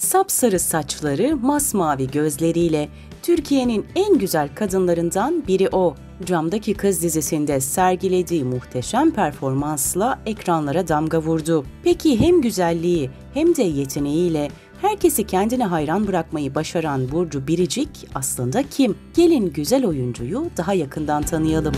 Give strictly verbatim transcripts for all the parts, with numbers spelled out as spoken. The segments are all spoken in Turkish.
Sapsarı saçları, masmavi gözleriyle Türkiye'nin en güzel kadınlarından biri o. Camdaki Kız dizisinde sergilediği muhteşem performansla ekranlara damga vurdu. Peki hem güzelliği hem de yeteneğiyle herkesi kendine hayran bırakmayı başaran Burcu Biricik aslında kim? Gelin güzel oyuncuyu daha yakından tanıyalım.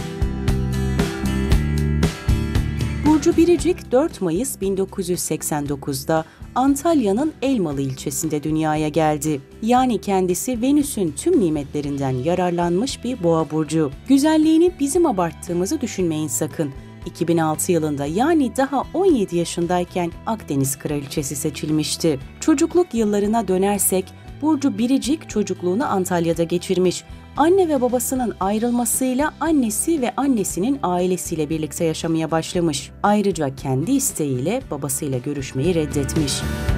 Burcu Biricik dört Mayıs bin dokuz yüz seksen dokuz'da Antalya'nın Elmalı ilçesinde dünyaya geldi. Yani kendisi Venüs'ün tüm nimetlerinden yararlanmış bir boğa burcu. Güzelliğini bizim abarttığımızı düşünmeyin sakın. iki bin altı yılında yani daha on yedi yaşındayken Akdeniz Kraliçesi seçilmişti. Çocukluk yıllarına dönersek Burcu Biricik çocukluğunu Antalya'da geçirmiş. Anne ve babasının ayrılmasıyla annesi ve annesinin ailesiyle birlikte yaşamaya başlamış. Ayrıca kendi isteğiyle babasıyla görüşmeyi reddetmiş.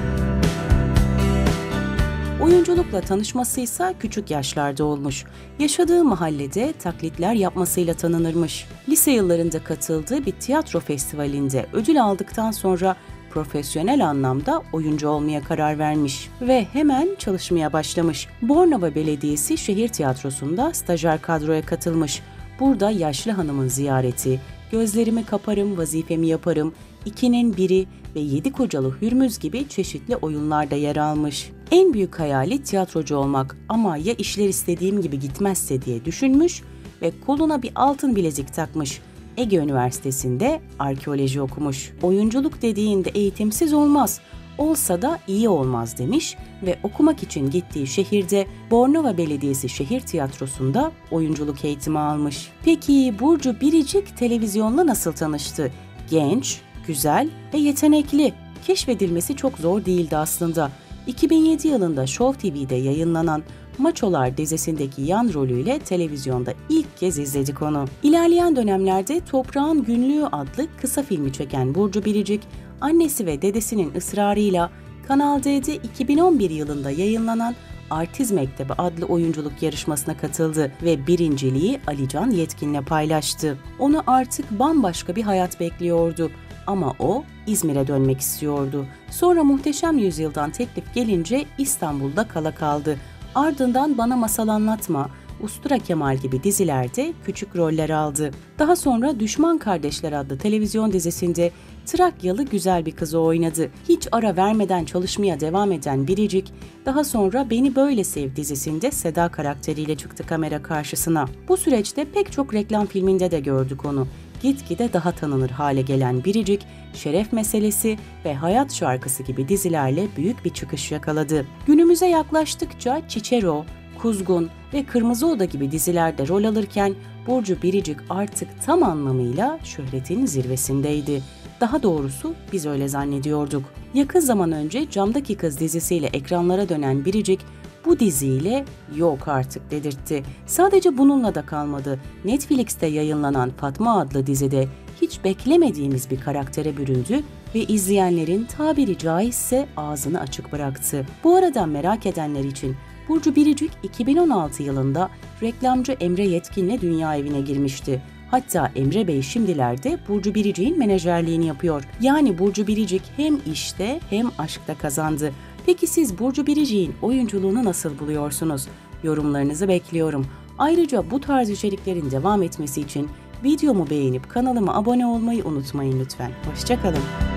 Oyunculukla tanışması ise küçük yaşlarda olmuş. Yaşadığı mahallede taklitler yapmasıyla tanınırmış. Lise yıllarında katıldığı bir tiyatro festivalinde ödül aldıktan sonra profesyonel anlamda oyuncu olmaya karar vermiş ve hemen çalışmaya başlamış. Bornova Belediyesi Şehir Tiyatrosu'nda stajyer kadroya katılmış. Burada Yaşlı Hanım'ın Ziyareti, Gözlerimi Kaparım, Vazifemi Yaparım, İkinin Biri ve Yedi Kocalı Hürmüz gibi çeşitli oyunlarda yer almış. En büyük hayali tiyatrocu olmak ama ya işler istediğim gibi gitmezse diye düşünmüş ve koluna bir altın bilezik takmış. Ege Üniversitesi'nde arkeoloji okumuş. Oyunculuk dediğinde eğitimsiz olmaz, olsa da iyi olmaz demiş ve okumak için gittiği şehirde Bornova Belediyesi Şehir Tiyatrosu'nda oyunculuk eğitimi almış. Peki Burcu Biricik televizyonla nasıl tanıştı? Genç, güzel ve yetenekli. Keşfedilmesi çok zor değildi aslında. iki bin yedi yılında Show T V'de yayınlanan Maçolar dizisindeki yan rolüyle televizyonda ilk kez izledik onu. İlerleyen dönemlerde Toprağın Günlüğü adlı kısa filmi çeken Burcu Biricik, annesi ve dedesinin ısrarıyla Kanal D'de iki bin on bir yılında yayınlanan Artiz Mektebi adlı oyunculuk yarışmasına katıldı ve birinciliği Alican Yetkin'le paylaştı. Onu artık bambaşka bir hayat bekliyordu. Ama o İzmir'e dönmek istiyordu. Sonra Muhteşem Yüzyıl'dan teklif gelince İstanbul'da kala kaldı. Ardından Bana Masal Anlatma, Ustura Kemal gibi dizilerde küçük roller aldı. Daha sonra Düşman Kardeşler adlı televizyon dizisinde Trakyalı güzel bir kızı oynadı. Hiç ara vermeden çalışmaya devam eden Biricik, daha sonra Beni Böyle Sev dizisinde Seda karakteriyle çıktı kamera karşısına. Bu süreçte pek çok reklam filminde de gördük onu. Gitgide daha tanınır hale gelen Biricik, Şeref Meselesi ve Hayat Şarkısı gibi dizilerle büyük bir çıkış yakaladı. Günümüze yaklaştıkça Çiçero, Kuzgun ve Kırmızı Oda gibi dizilerde rol alırken Burcu Biricik artık tam anlamıyla şöhretin zirvesindeydi. Daha doğrusu biz öyle zannediyorduk. Yakın zaman önce Camdaki Kız dizisiyle ekranlara dönen Biricik, bu diziyle yok artık dedirtti. Sadece bununla da kalmadı. Netflix'te yayınlanan Fatma adlı dizide hiç beklemediğimiz bir karaktere büründü ve izleyenlerin tabiri caizse ağzını açık bıraktı. Bu arada merak edenler için Burcu Biricik iki bin on altı yılında reklamcı Emre Yetkin'le dünya evine girmişti. Hatta Emre Bey şimdilerde Burcu Biricik'in menajerliğini yapıyor. Yani Burcu Biricik hem işte hem aşkta kazandı. Peki siz Burcu Biricik'in oyunculuğunu nasıl buluyorsunuz? Yorumlarınızı bekliyorum. Ayrıca bu tarz içeriklerin devam etmesi için videomu beğenip kanalıma abone olmayı unutmayın lütfen. Hoşça kalın.